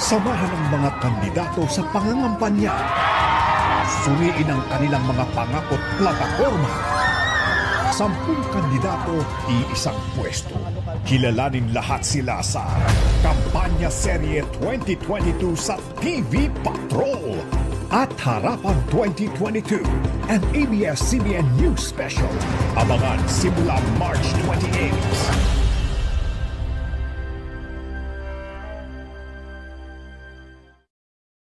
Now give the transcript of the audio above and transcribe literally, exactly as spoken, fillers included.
Samahan ang mga kandidato sa pangangampanya. Suriin ang kanilang mga pangakot plataforma. Sampung kandidato, iisang pwesto. Kilalanin lahat sila sa Kampanya Serye twenty twenty-two sa T V Patrol at Harapan twenty twenty-two and A B S C B N News Special. Abangan simula March twenty-eighth.